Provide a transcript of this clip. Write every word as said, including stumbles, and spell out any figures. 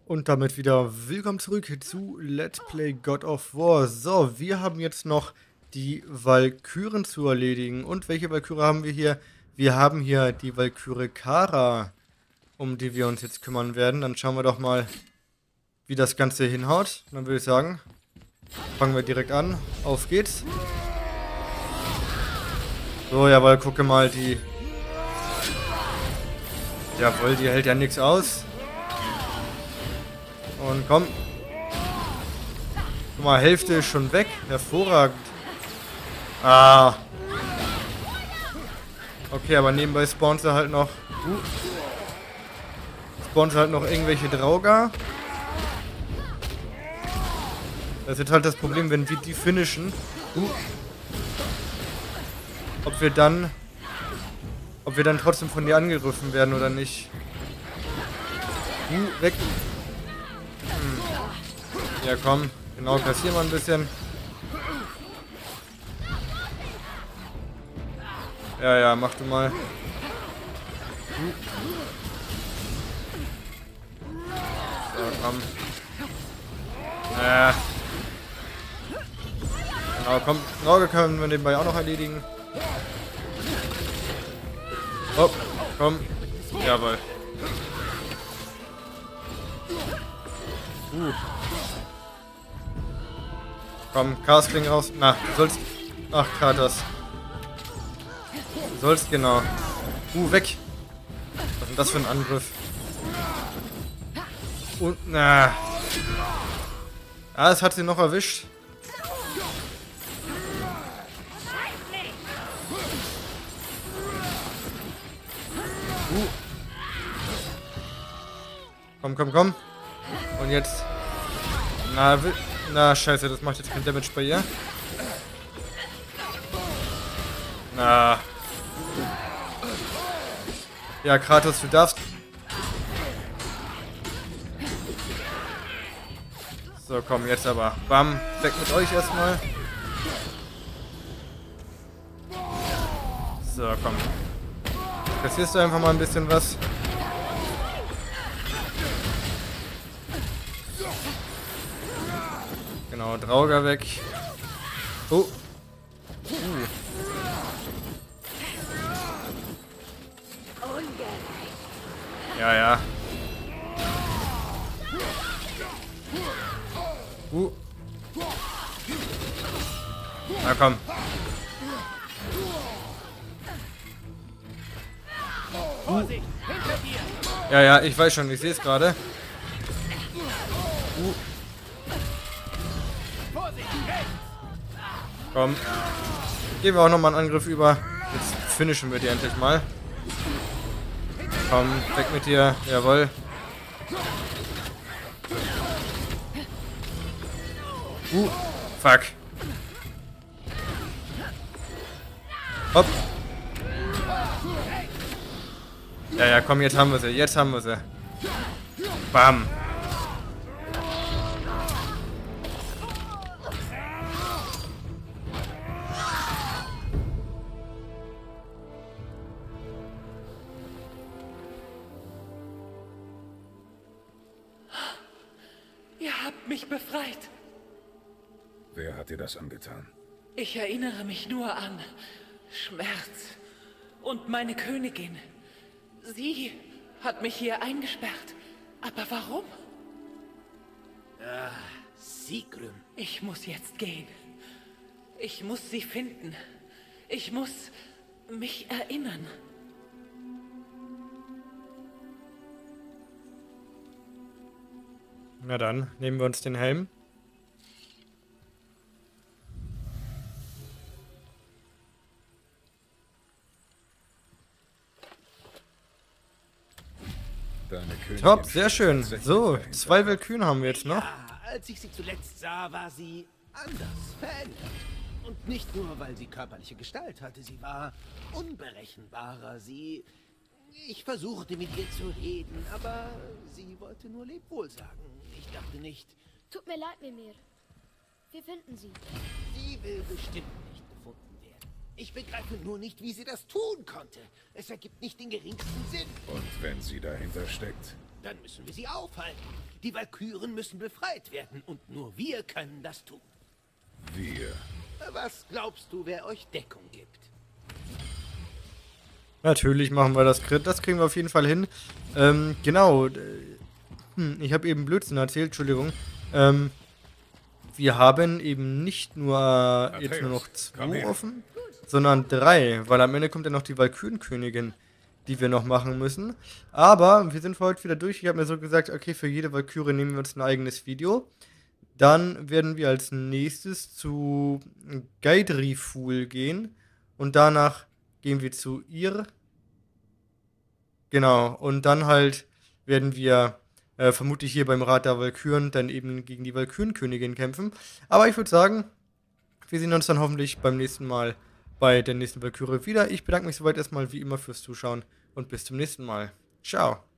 Und damit wieder willkommen zurück zu Let's Play God of War. So, wir haben jetzt noch die Walküren zu erledigen. Und welche Walküre haben wir hier? Wir haben hier die Walküre Kara, um die wir uns jetzt kümmern werden. Dann schauen wir doch mal, wie das Ganze hinhaut. Dann würde ich sagen, fangen wir direkt an. Auf geht's. So, jawohl, gucke mal, die... Jawohl, die hält ja nichts aus. Und komm. Guck mal, Hälfte ist schon weg. Hervorragend. Ah. Okay, aber nebenbei spawnt sie halt noch. Uh. Spawnt sie halt noch irgendwelche Drauger. Das ist jetzt halt das Problem, wenn wir die finishen. Uh. Ob wir dann. Ob wir dann trotzdem von dir angegriffen werden oder nicht. Uh, weg. Ja, komm. Genau, kassieren wir ein bisschen. Ja, ja, mach du mal. So, komm. Äh. Genau, komm. Drauge können wir nebenbei auch noch erledigen. Oh, komm. Jawohl. Uh. Komm, Castling raus. Na, du sollst... Ach, Kratos. Du sollst genau. Uh, weg. Was ist denn das für ein Angriff? Und, na. Ah, es hat sie noch erwischt. Uh. Komm, komm, komm. Und jetzt... Na, will... Na, scheiße, das macht jetzt kein Damage bei ihr. Na. Ja, Kratos, du darfst... So, komm, jetzt aber. Bam, weg mit euch erstmal. So, komm. Kassierst du einfach mal ein bisschen was. Genau, Drauger weg. Oh. Uh. Ja, ja. Uh. Na komm. Uh. Ja, ja, ich weiß schon, ich sehe es gerade. Uh. Komm. Geben wir auch nochmal einen Angriff über. Jetzt finishen wir die endlich mal. Komm, weg mit dir. Jawohl. Uh, fuck. Hopp. Ja, ja, komm, jetzt haben wir sie. Jetzt haben wir sie. Bam. Mich befreit. Wer hat dir das angetan? Ich erinnere mich nur an Schmerz und meine Königin. Sie hat mich hier eingesperrt. Aber warum? Ah, Sigrun. Ich muss jetzt gehen. Ich muss sie finden. Ich muss mich erinnern. Na dann, nehmen wir uns den Helm. Deine Königin Top, sehr schön. steckt So, tatsächlich zwei dahinter. Walküren haben wir jetzt noch. Ja, als ich sie zuletzt sah, war sie anders, verändert. Und nicht nur, weil sie körperliche Gestalt hatte, sie war unberechenbarer. Sie... Ich versuchte mit ihr zu reden, aber sie wollte nur Lebwohl sagen. Ich dachte nicht... Tut mir leid, Mimir. Wir finden sie. Sie will bestimmt nicht gefunden werden. Ich begreife nur nicht, wie sie das tun konnte. Es ergibt nicht den geringsten Sinn. Und wenn sie dahinter steckt, Dann müssen wir sie aufhalten. Die Walküren müssen befreit werden und nur wir können das tun. Wir. Was glaubst du, wer euch Deckung gibt? Natürlich machen wir das. Das kriegen wir auf jeden Fall hin. Ähm, genau. Hm, ich habe eben Blödsinn erzählt, Entschuldigung. Ähm, wir haben eben nicht nur Matthäus, jetzt nur noch komm zwei her. offen, sondern drei, weil am Ende kommt ja noch die Walkürenkönigin, die wir noch machen müssen. Aber wir sind für heute wieder durch. Ich habe mir so gesagt, okay, für jede Walküre nehmen wir uns ein eigenes Video. Dann werden wir als nächstes zu Gaidriful gehen und danach gehen wir zu ihr. Genau, und dann halt werden wir äh, vermutlich hier beim Rat der Walküren dann eben gegen die Walkürenkönigin kämpfen. Aber ich würde sagen, wir sehen uns dann hoffentlich beim nächsten Mal bei der nächsten Walküre wieder. Ich bedanke mich soweit erstmal wie immer fürs Zuschauen und bis zum nächsten Mal. Ciao.